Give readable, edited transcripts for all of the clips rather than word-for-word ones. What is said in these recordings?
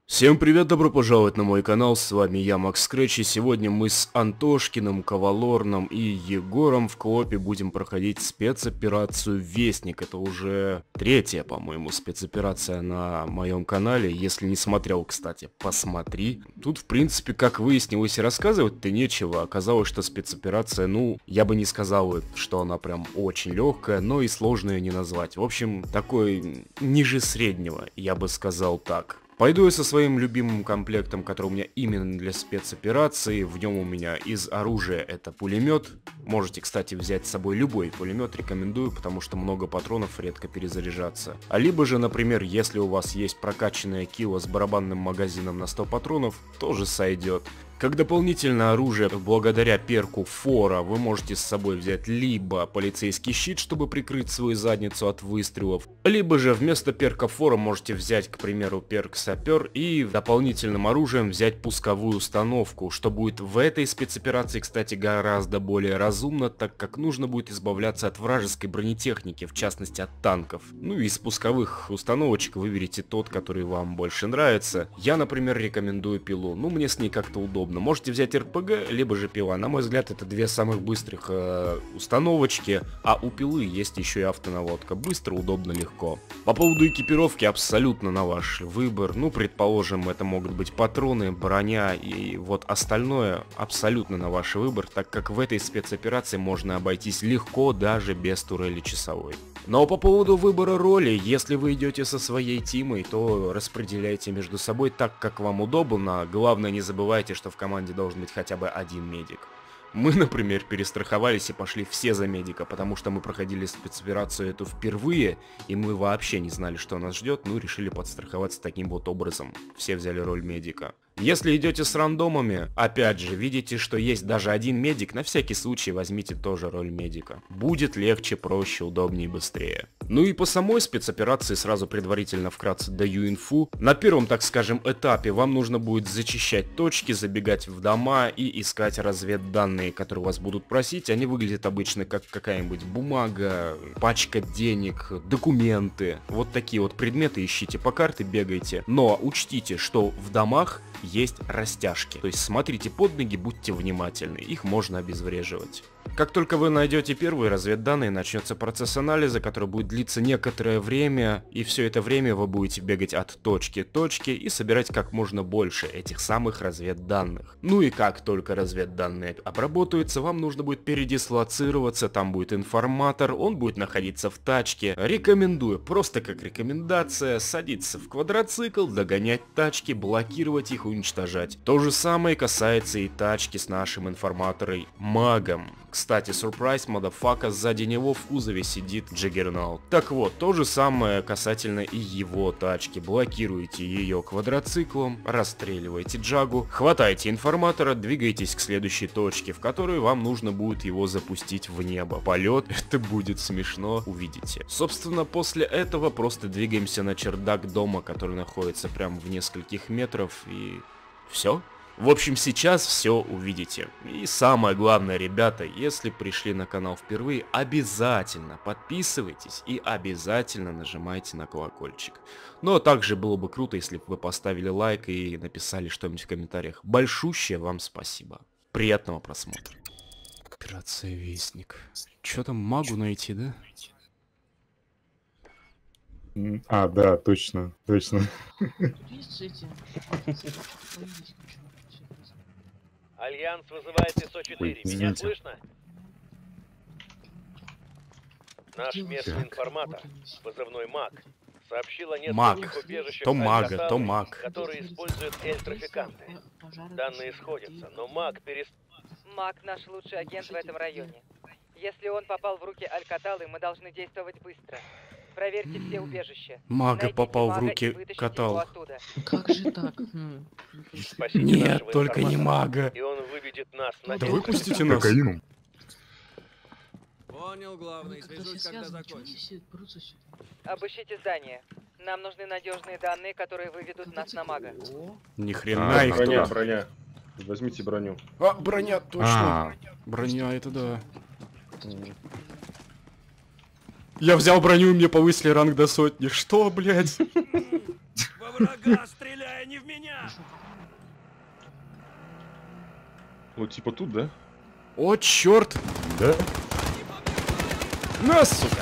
Всем привет, добро пожаловать на мой канал, с вами я, Макс Скретч, и сегодня мы с Антошкиным, Ковалорном и Егором в коопе будем проходить спецоперацию Вестник. Это уже третья, по-моему, спецоперация на моем канале, если не смотрел, кстати, посмотри. Тут, в принципе, как выяснилось, и рассказывать-то нечего. Оказалось, что спецоперация, ну, я бы не сказал, что она прям очень легкая, но и сложную не назвать. В общем, такой ниже среднего, я бы сказал так. Пойду я со своим любимым комплектом, который у меня именно для спецоперации. В нем у меня из оружия это пулемет. Можете, кстати, взять с собой любой пулемет, рекомендую, потому что много патронов, редко перезаряжаться. А либо же, например, если у вас есть прокачанная килла с барабанным магазином на 100 патронов, тоже сойдет. Как дополнительное оружие, благодаря перку Фора, вы можете с собой взять либо полицейский щит, чтобы прикрыть свою задницу от выстрелов, либо же вместо перка Фора можете взять, к примеру, перк Сапер и дополнительным оружием взять пусковую установку, что будет в этой спецоперации, кстати, гораздо более разумно, так как нужно будет избавляться от вражеской бронетехники, в частности от танков. Ну и из пусковых установочек выберите тот, который вам больше нравится. Я, например, рекомендую пилу, ну мне с ней как-то удобно. Можете взять РПГ, либо же пила. На мой взгляд, это две самых быстрых установочки, а у пилы есть еще и автонаводка. Быстро, удобно, легко. По поводу экипировки абсолютно на ваш выбор. Ну, предположим, это могут быть патроны, броня и вот остальное абсолютно на ваш выбор, так как в этой спецоперации можно обойтись легко даже без турели часовой. Но по поводу выбора роли, если вы идете со своей тимой, то распределяйте между собой так, как вам удобно. Главное, не забывайте, что в команде должен быть хотя бы один медик. Мы, например, перестраховались и пошли все за медика, потому что мы проходили спецоперацию эту впервые, и мы вообще не знали, что нас ждет, ну решили подстраховаться таким вот образом. Все взяли роль медика. Если идете с рандомами, опять же, видите, что есть даже один медик, на всякий случай возьмите тоже роль медика. Будет легче, проще, удобнее, быстрее. Ну и по самой спецоперации сразу предварительно вкратце даю инфу. На первом, так скажем, этапе вам нужно будет зачищать точки, забегать в дома и искать разведданные, которые вас будут просить. Они выглядят обычно как какая-нибудь бумага, пачка денег, документы. Вот такие вот предметы ищите по карте, бегайте. Но учтите, что в домах есть растяжки. То есть смотрите под ноги, будьте внимательны, их можно обезвреживать. Как только вы найдете первые разведданные, начнется процесс анализа, который будет длиться некоторое время, и все это время вы будете бегать от точки к точке и собирать как можно больше этих самых разведданных. Ну и как только разведданные обработаются, вам нужно будет передислоцироваться, там будет информатор, он будет находиться в тачке. Рекомендую, просто как рекомендация, садиться в квадроцикл, догонять тачки, блокировать их, уничтожать. То же самое касается и тачки с нашим информатором магом. Кстати, сюрприз, мotherfucker, сзади него в кузове сидит Джаггернаут. Так вот, то же самое касательно и его тачки. Блокируете ее квадроциклом, расстреливаете Джагу, хватайте информатора, двигайтесь к следующей точке, в которой вам нужно будет его запустить в небо. Полет, это будет смешно, увидите. Собственно, после этого просто двигаемся на чердак дома, который находится прямо в нескольких метров, и все. В общем, сейчас все увидите. И самое главное, ребята, если пришли на канал впервые, обязательно подписывайтесь и обязательно нажимайте на колокольчик. Ну а также было бы круто, если бы вы поставили лайк и написали что-нибудь в комментариях. Большущее вам спасибо. Приятного просмотра. Операция Вестник. Чё там, магу найти, да? А, да, точно, точно. Альянс вызывает ИСО-4. Ой, Меня извините. слышно? Наш местный информатор, позывной МАГ, сообщил о Маг. нескольких убежищах То мага, Алькаталы, то маг. которые используют эль-трафиканты. Данные сходятся, но МАГ Маг наш лучший агент в этом районе. Если он попал в руки Алькаталы, мы должны действовать быстро. Проверьте все убежища. Мага Найдите попал в мага и руки вытащите Катал. его оттуда. Как же так? Спасите Нет, нашего только не информатора, мага. и он выведет нас на Да дело. выпустите нас. Кокаином. Понял, главный. Когда Свяжусь, все когда связано, чего они закончишь. все прутся сюда? Обыщите здание. Нам нужны надежные данные, которые выведут нас на мага. Ни хрена их броня, туда. броня. Возьмите броню. А, броня, точно. Броня, это да. Я взял броню, и мне повысили ранг до 100. Что, блядь? Во врага стреляя не не в меня! Вот типа тут, да? О, черт! Да? На, сука!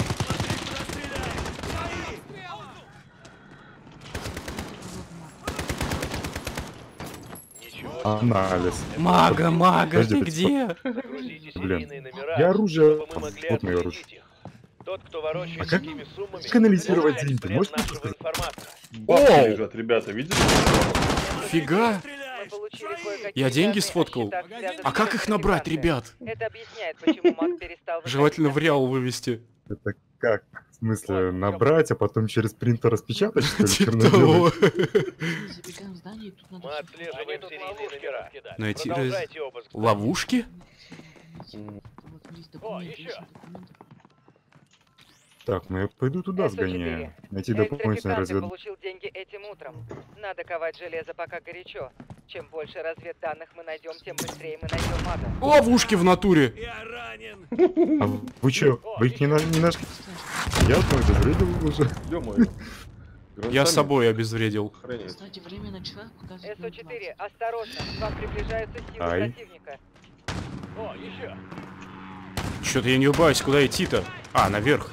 Анализ. Мага, Подожди, ты где? Загрузите Блин. серийные номера, Я оружие... чтобы мы могли Вот мое оружие. отследить их. Тот, кто ворочает А как- такими суммами, как анализировать теряет деньги? след Можете нашего сказать? информатора. Бабки Оу! лежат, ребята, видели? Фига! Мы получили кое-какие Я деньги данные о сфоткал. счетах, связанных А как с их набрать, организацией. ребят? Это объясняет, почему Мак перестал выходить Желательно на в реал вывести. Это как? В смыслле, набрать, а потом через принтер распечатать, что ли? Типа черно-белый? того. Забегаем в здание, и тут надо... Мы всё отслеживаем понять. серийные номера. Найти Продолжайте обыск. ловушки? Вот есть О, документы, еще. есть документы. Так, ну я пойду туда SO4. сгоняю. Найти дополнительный Экс-трафикант развед... получил деньги этим утром. Надо ковать железо, пока горячо. Чем больше разведданных мы найдем, тем быстрее мы найдем мага. Ловушки в натуре! Я ранен! А вы чё? Вы их не нашли? Я одно обезвредил уже. Ё-моё. Я собой обезвредил. Охренеть. Кстати, время начала показывать... СО4, осторожно, к вам приближаются силы Ай. противника. О, еще! Чё-то я не убаюсь, куда идти-то? А, наверх.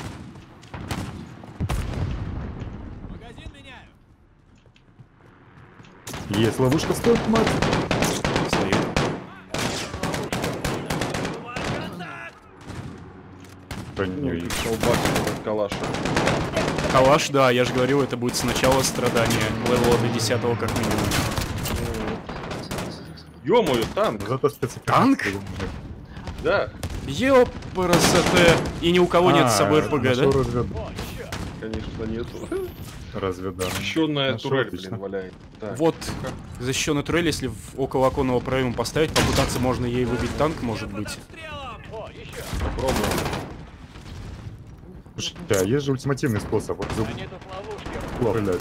Магазин меняю! Есть ловушка, стоит, мать. Стоит. Броню. Колбасу от калаша. Калаш, да, я же говорил, это будет сначала страдания. Левела до 10-го как минимум. Ё-моё, танк! Зато спецэффект. Танк? Да, Ёпрст. И ни у кого нет с собой РПГ, да? конечно, нету. Разведан. Защищенная Нашел, турель, отлично. блин, валяет. Так. Вот защищенная турель, если около оконного проема поставить, попытаться можно ей выбить танк, может быть. О, еще! Попробуем. Слушай, а есть же ультимативный способ. Вот за Они тут в ловушке. угла стрелять.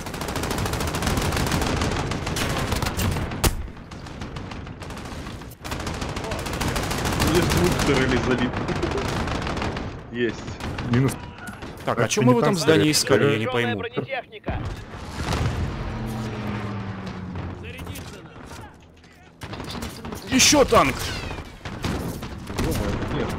Есть двух турелей залит. Есть. Минус. Так, А а что что мы не в этом танк, здании скорее? искали, я не Тяжелая пойму. бронетехника! Еще танк! Ё-моё, нет.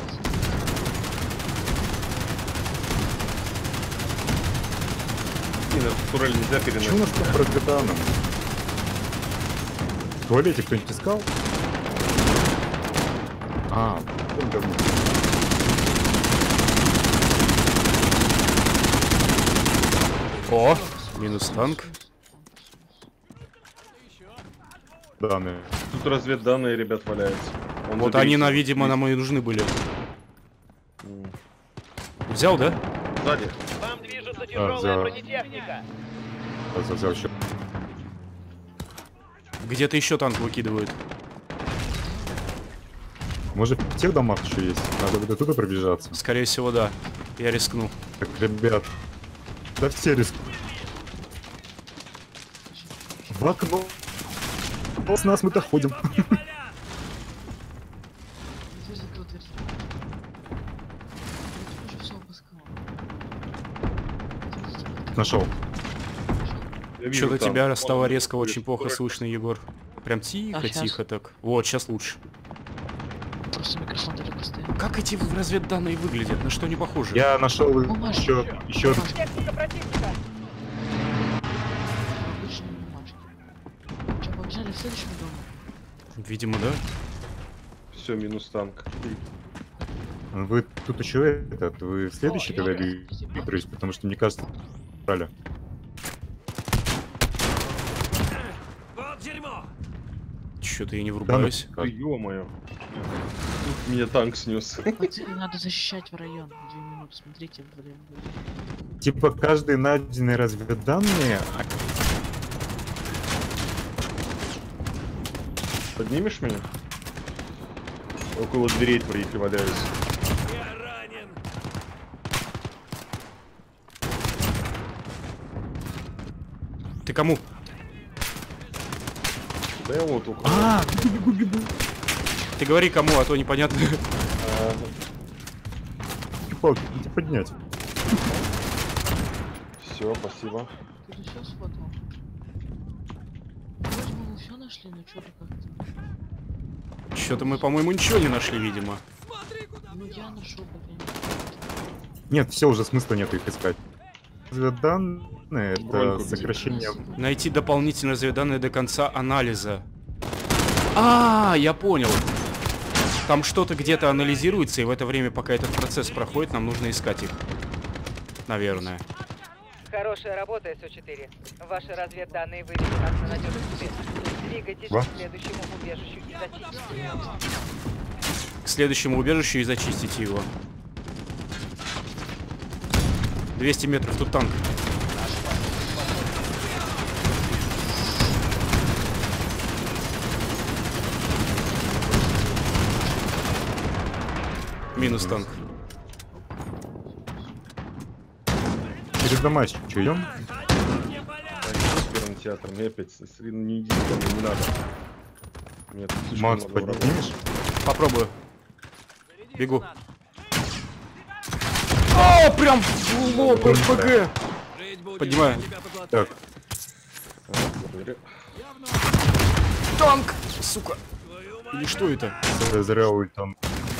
Блин, эту турель нельзя Что у переносить. нас там про Гатаном? В туалете кто-нибудь искал? А, вон говно. О, минус танк. Данные. Тут разведданные, ребят, валяются. Вон Вот заберите. они, видимо, нам и нужны были. М. Взял, да? Сзади. Вам движется тяжелая взял. бронетехника! Взял еще. Где-то еще танк выкидывают. Может, в тех домах еще есть? Надо вот оттуда пробежаться. Скорее всего, да. Я рискну. Так, ребят. Да все рискуют. В окно. Вот с нас мы доходим. Дверь закрыл, дверь закрыл. Я уже всё обыскал. Нашел. Я вижу Что-то там. тебя стало Вон, резко турель, очень плохо турель. слышно, Егор. Прям А, тихо, щас. тихо так. Вот, сейчас лучше. Просто микрофон далеко стоит. Как эти разведданные выглядят? На что они похожи? Я нашел Бумажки. еще Техника противника! Обычные бумажки. Че, побежали в следующем дому? Видимо, да. Все, минус танк. Вы тут еще этот, вы в следующий тогда Викторович, потому что мне кажется, брали. Вот дерьмо! Что-то я не врубаюсь. Как? Ё-моё. Тут меня танк снес. Пацаны, надо защищать в район. 2 минуты, смотрите влево. Типа каждый найденный разведданные. Поднимешь меня? Около дверей твоих и валяюсь. Я ранен! Ты кому? Да я вот около. А, Ты говори кому, а то непонятно. палки, иди поднять. Все, спасибо. Ты же все сфотал? все нашли, ну что-то как-то. Что-то мы, по-моему, ничего не нашли, видимо. Ну я нашел, блин. Нет, все, уже смысла нету их искать. Разведданные — это Броньку сокращение... Найти дополнительные разведданные до конца анализа. А, я понял. Там что-то где-то анализируется, и в это время, пока этот процесс проходит, нам нужно искать их. Наверное. Хорошая работа, СО4. Ваши разведданные вывели нас на надежный след. Двигайтесь Ва? к следующему убежищу и зачистите его. К следующему убежищу и зачистите его. 200 метров, тут танк. Минус танк. Через дома что, идем? С первым театром. Я опять не иди ко мне, не надо. Нет, слишком Макс, много врагов. поднимешь? Попробую. Бегу. О, прям в лоб РПГ. Поднимаю. Так, Благодарю. Танк! Сука. Или что это? зря ультом.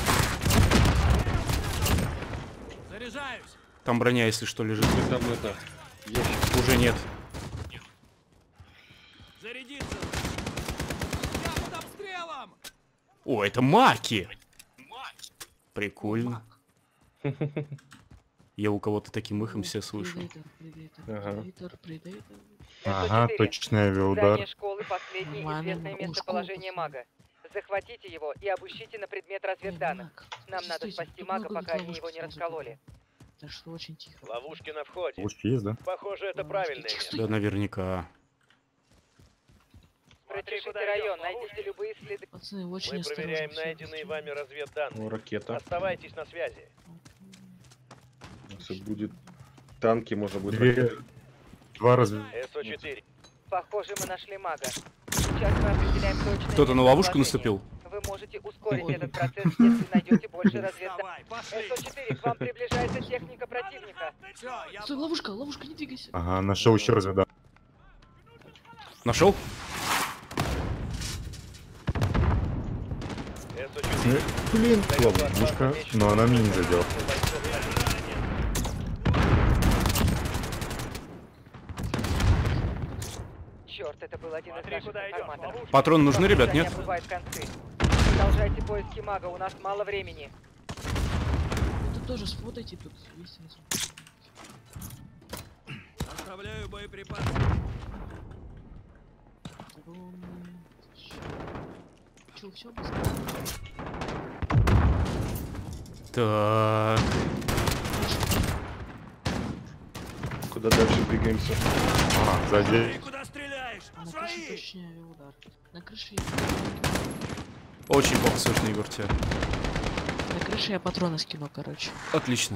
Там броня, если что, лежит. Там это... ящик. Уже нет. О, это маки! Прикольно. Я у кого-то таким ихом себя слышу. Ага. Предейтор. Ага, СО4. точный авиаудар. Здание школы — последнее Ладно, известное ну, местоположение школа мага. Захватите его и обыщите на предмет разведданных. Нам надо спасти мага, пока они его не раскололи. Так что очень тихо. Ловушки на входе. Лучше есть, да? Похоже, это правильное место. Да, наверняка. Протрясите район, найдите любые следы. Пацаны, очень Мы осторожно. проверяем всё, найденные всё. вами разведданные. О, ракета. Оставайтесь на связи. Если будет танки, можно будет... Две... Два разве... СО4. Похоже, мы нашли мага. Сейчас мы определяем точное Кто-то на ловушку местоположение. наступил? Вы можете ускорить этот процесс, если найдете больше разведданных. СО4, к вам приближается техника противника. Стой, ловушка, не двигайся. Ага, нашел еще разведан. Нашел? СО4. Блин, ловушка, но она мне не задела. Черт, это был один из наших информаторов. Патроны нужны, ребят, нет? Бывают концы. Продолжайте поиски мага, у нас мало времени. Тут тоже сфотайте, тут есть результат. Оставляю боеприпасы. Че, все? Так. Куда дальше двигаемся? А, сзади. Ты куда стреляешь? На крыше Свои! точнее авиаудар. На крыше... Очень плохо слышно, Егор, тебя. На крыше я патроны скину, короче. Отлично.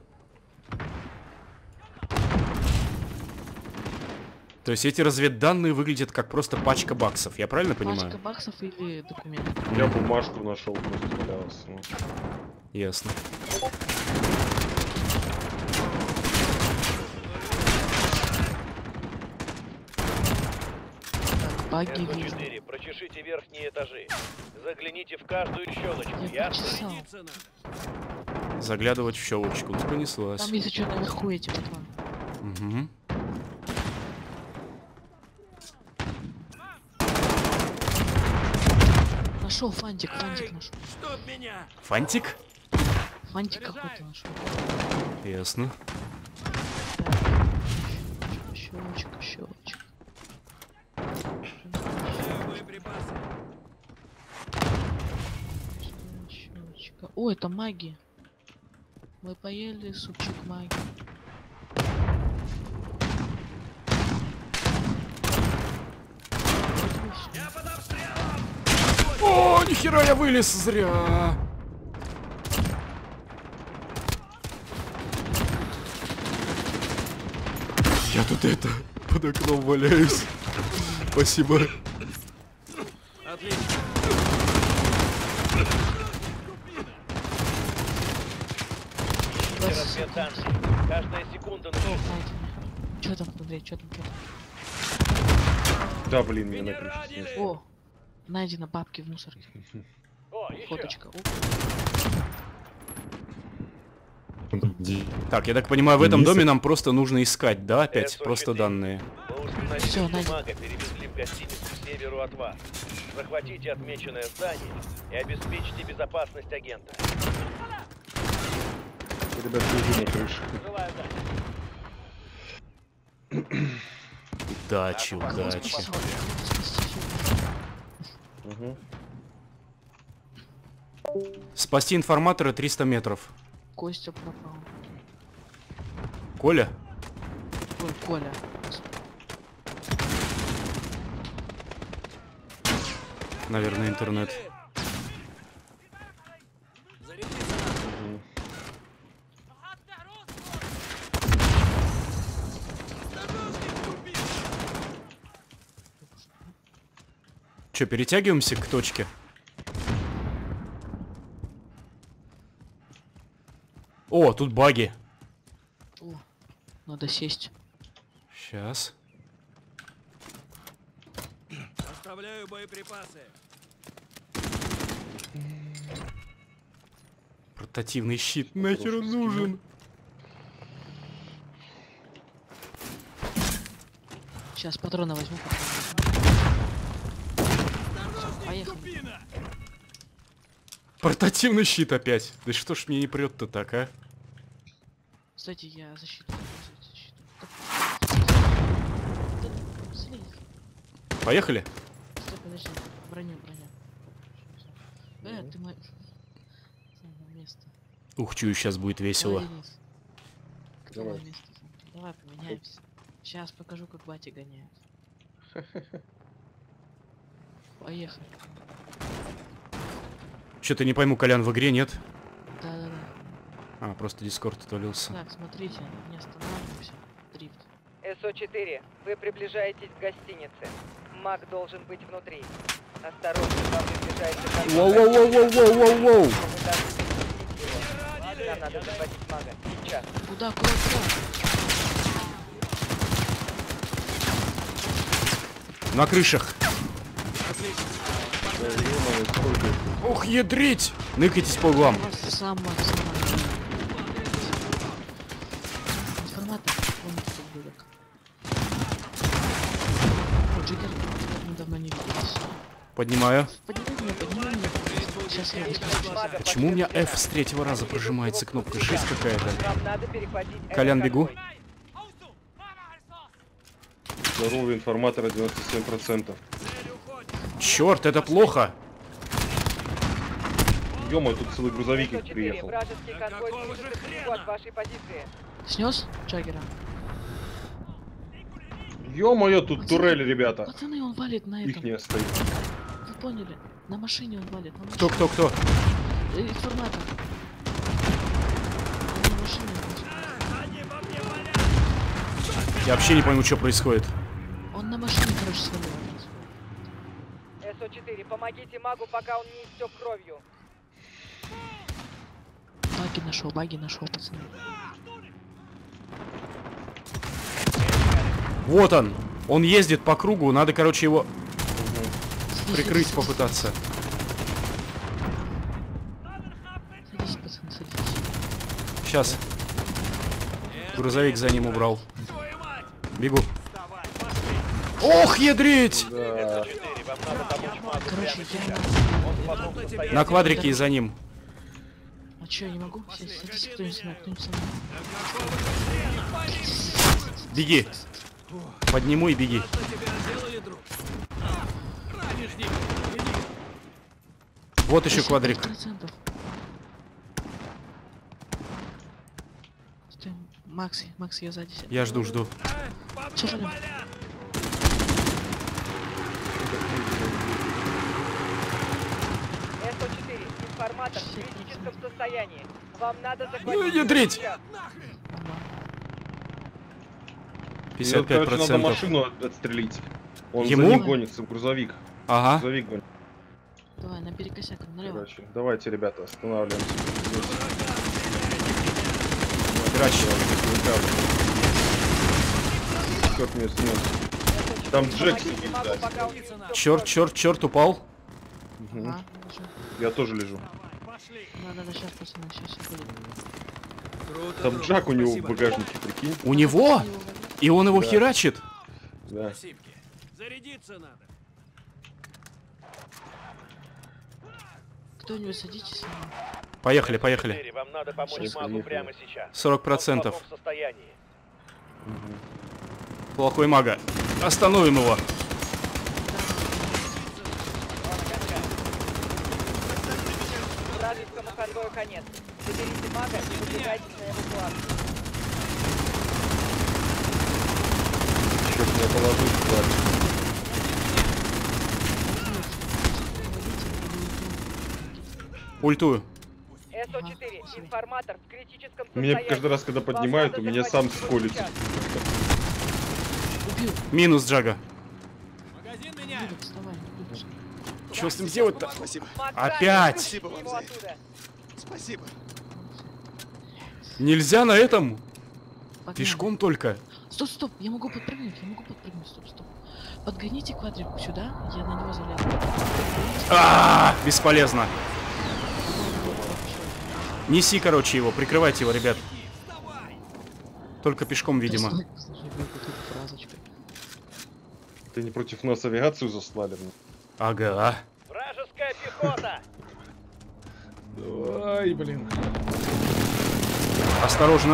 То есть эти разведданные выглядят как просто пачка баксов, я правильно Пачка понимаю? баксов или документы? Я бумажку нашел, просто валялась. Ну. Ясно. Баги вижу. СО4. Прочешите верхние этажи. Загляните в каждую щелочку, Я ясно? почесал. Заглядывать в щелочку. Ну, понеслась. Там если что наверху эти патроны. Угу. Нашел фантик нашел. Чтоб меня! Фантик? Фантик какой-то нашел. Ясно. Щелочка. Оставляю боеприпасы. Щелочка. О, это маги. Мы поели супчик маги. Я под обстрелом! О, нихера я вылез зря. Я тут это, под окном валяюсь. Спасибо. Отлично. Разведданные. Каждая секунда на счету. Что там, Андрей, что там? Да, блин, меня на крыше снесло. О, найдено бабки в мусорке. О, еще. Фоточка. О, Так, я так понимаю, в этом Денисов. доме нам просто нужно искать, да, опять? SO4. Просто данные. Мы установили, Всё, что найдено. мага перевезли в гостиницу к северу от вас. Захватите отмеченное здание и обеспечьте безопасность агента. Ребят, лежу на крыше. Желаю удачи. Удачи, удачи. спасибо. Угу. Спасти информатора 300 метров. Костя пропал. Коля? Ой, Коля. Наверное, интернет. Че, перетягиваемся к точке? О, тут баги. О, надо сесть. Сейчас. Оставляю боеприпасы. Портативный щит. Нахер он нужен? Сейчас патроны возьму. Поехали. Портативный щит опять. Да что ж мне не прет-то так, а? Кстати, я защиту. Слизь. Поехали? Стой, подожди. Броню. Ты мой... Самое место. Ух, чую, сейчас будет весело. Давай, Денис. Кто Давай. мое место занял? Давай поменяемся. Сейчас покажу, как бати гоняют. Поехали. Что-то не пойму, Колян в игре нет? Да-да-да. А, просто Дискорд отвалился. Так, смотрите, не останавливаемся. Дрифт. СО4, вы приближаетесь к гостинице. Маг должен быть внутри. Осторожно, вам приближается конвой. Воу-воу-воу-воу-воу-воу-воу! Вы должны перехватить его. Нам надо захватить мага. Сейчас. Куда? На крышах. Да, ё-моё, сколько их? Ох, ядрить! Ныкайтесь по углам. Сама. Информатор, он тут будет. О, Джиггер, мы давно не виделись. Поднимаю. Поднимай меня. Сейчас я возьму. Мага Почему у меня поддерживает. F с третьего раза прожимается кнопка 6 какая-то? Вам надо перехватить Колян, этот бегу. конвой. Здоровый информатора 97%. Черт, это плохо! Ё-моё, тут целый грузовик их СО4, приехал. вражеский конвой движется к югу от вашей позиции. Снес Джаггера? Ё-моё, тут турели, ребята. Пацаны, он валит на Их этом. не стоит. Вы поняли? На машине он валит. На Кто? машине. Информатор. Он на машине. Я вообще не пойму, что происходит. Он на машине, короче, свалил. СО4, помогите магу, пока он не истек кровью. Баги нашел, пацаны. Вот он! Он ездит по кругу, надо, короче, его прикрыть, Садись, попытаться. Садись, пацаны, садись. Сейчас. Грузовик за ним убрал. Бегу. Ох, ядрить! Да. СО4, вам надо помочь магу Короче, прямо я сейчас. на... Он в плохом состоянии. На квадрике и за ним. А чё, я не могу? Садись, кто-нибудь со мной, кто-нибудь со мной. Беги. Подниму и беги. Что тебя сделали, друг? Ранишь них. Иди. Вот еще квадрик. 55%. Стой, Макс, я сзади. Я жду. Чё же там? СО4, информатор в критическом состоянии. Вам надо Ну, захватить... ядрить! сейчас. Мне вот, короче, надо 55%. машину отстрелить. Он Ему? за ним гонится, грузовик. Ага. Грузовик гонит. Давай, на перекосяк, налево. Короче, давайте, ребята, останавливаемся. Грач. Черт меня снес. СО4, Там Джек Помогите сидит, магу, да. пока он не унесет Черт, черт, черт, упал. Мгм. А, лежу. Я тоже лежу. Пошли. Да, сейчас, пацаны, сейчас я буду. Круто, Там друг, Джак у него в спасибо. багажнике, прикинь. У него? И он его Да. херачит? Да. Спасибо. Зарядиться надо. Кто-нибудь садитесь. Поехали, поехали. 4, вам надо помочь Сейчас магу поехали. прямо сейчас. 40%. Он в плохом состоянии. Плохой мага. Остановим его. Вражескому конвою конец. Заберите мага и выдвигайтесь на эвакуацию. Черт, меня положить, тварь. Ультую. СО-4, информатор в критическом Меня состоянии. каждый раз, когда Вам поднимают, надо у меня захватить сам его сколится. сейчас. Убил. Минус Джага. Магазин меняю. Убил, вставай. Убил. Что с ним делать-то? Спасибо. Максимум, Опять! вытащите его оттуда. Спасибо. Нельзя на этом? Погнали. Пешком только. Стоп, стоп, я могу подпрыгнуть, стоп, стоп. Подгоните квадрику сюда, я на него залезу. Бесполезно. Неси, короче, его, прикрывайте его, ребят. Только пешком, видимо. Ты не против нас авиацию заслали? Ага. Вражеская пехота! Давай, блин. Осторожно.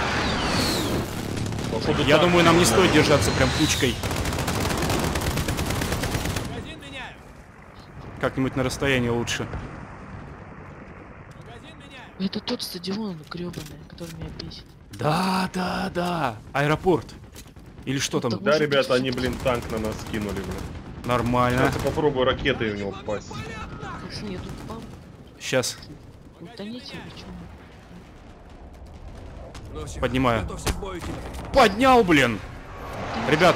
Походу, Я так. думаю, нам не стоит держаться прям кучкой. Магазин меняю. Как-нибудь на расстоянии лучше. Магазин меняю. Это тот стадион гребаный, который меня бесит. Да. Аэропорт. Или что там? Да, ребята, они, блин, танк на нас скинули, блин. Нормально. Сейчас я попробую ракетой в него попасть. Пацаны, я тут упал. Сейчас. Утоните или чё? Ну всё, Поднимаю. готовься к бою теперь. Поднял, блин. Ребят,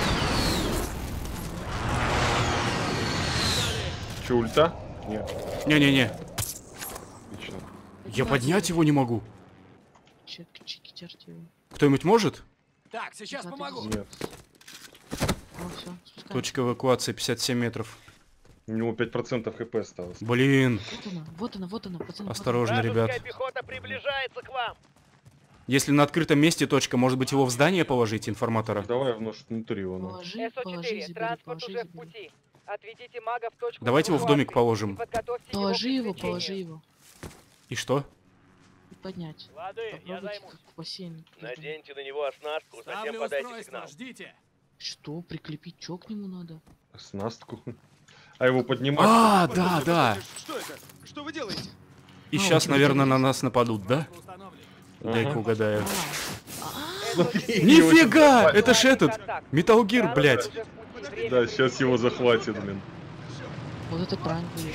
Че, ульта? Нет, не-не-не. отлично. Я поднять его не могу. Чики терти его. Кто-нибудь может? Так, сейчас помогу. Нет. Ну все, спускай. Точка эвакуации 57 метров. У него 5% хп осталось. Блин. Вот она, пацаны. Осторожно, ребят. Вражеская пехота приближается к вам! Если на открытом месте точка, может быть, его в здание положить, информатора? Давай внутри его. Ну. Положи, СО-4, забери, транспорт положи, уже в забери. пути. Отведите мага в точку Давайте его в домик эвакуации положим. и подготовьте Положи к его, извлечению. положи его. И что? И поднять. Лады, я Попробуйте займусь. как в бассейн. Наденьте на него оснастку, затем Ставлю подайте устройство, сигнал. ждите. Что, прикрепить чё к нему надо? Снастку. А его поднимать? Да. Что это? Что вы делаете? И А, сейчас, вот наверное, на это нас нападут, да? Установлен. Дай-ка угадаю. СО-4, Нифига! Это ж этот! контакт. Metal Gear, Транспорт блядь! уже в пути. Время Да, сейчас его захватит, блин. Вот это пранк будет.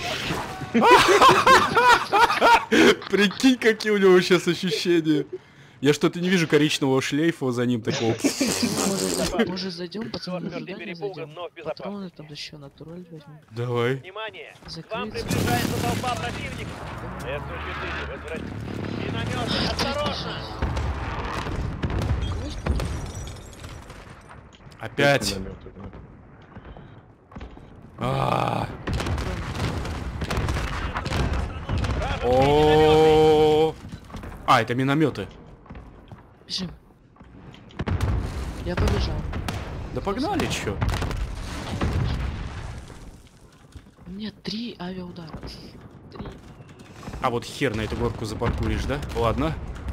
Прикинь, какие у него сейчас ощущения. Я что-то не вижу коричневого шлейфа за ним такого. Может зайдем, пацаны, на Четвертый задание перепуган, зайдем. но в Патроны безопасности. там еще натураль возьмем. Давай. Внимание! К вам Закрыться. приближается толпа противников! СО-4, возвращайтесь. Минометы, осторожно! Опять. Минометы, да. А. Вражеские минометы! О. А, это минометы. Бежим. Я побежал. Да погнали, чё? У меня 3 авиаудара. 3. А вот хер на эту горку запаркуришь, да? Ладно.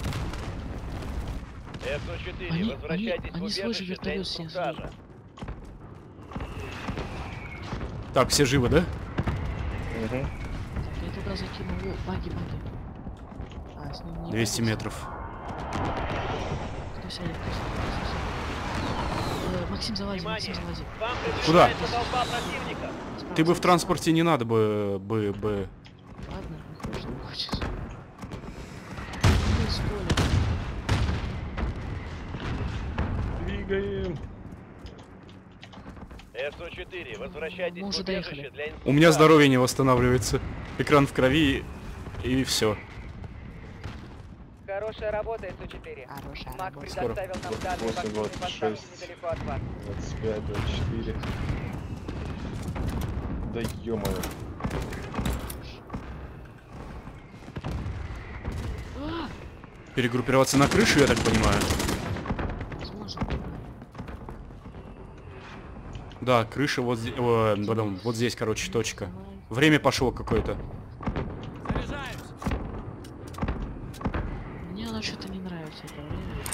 СО-4, Они- возвращайтесь они в свой же убежище для вертолет снесли. инструктажа. Так, все живы, да? Мгм. Так, я туда закинул. О, баги. А, с ним не 200 баги. метров. Кто сядет, кто сядет. Максим, залази, Внимание! Максим, залази. К вам Куда? приближается толпа противников! Ты бы в транспорте не надо бы... Ладно, не хочешь, не хочешь. Ну, спойлер. Двигаем. СО-4, возвращайтесь Мы в уже убежище доехали. для инструктажа. У меня здоровье не восстанавливается. Экран в крови и все. Хорошая работа, СУ-4. Хорошая Мак работа. предоставил нам данные 28, вакцины поставки 26. недалеко от вас. 25, 24. Да ё-моё. А, Перегруппироваться на крышу, я так понимаю. возможно. Да, крыша вот здесь, потом вот здесь, короче, точка. Время пошло какое-то. Заряжаюсь. Мне оно что-то не нравится, это время.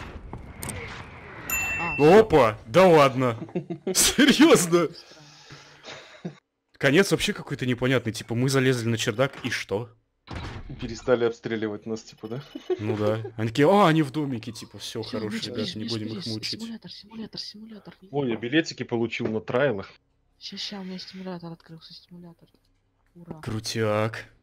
А, Опа! Да ладно! Серьезно? странно. Конец вообще какой-то непонятный. Типа мы залезли на чердак и что? Перестали обстреливать нас, типа, да? Ну да. Они такие, они в домике, типа, все, Всё, хорошие Миш, ребята, не Миш, будем Миш, их мучить. Симулятор. Ой, я билетики получил на трайлах. Сейчас, у меня стимулятор открылся, стимулятор. Ура. Крутяк.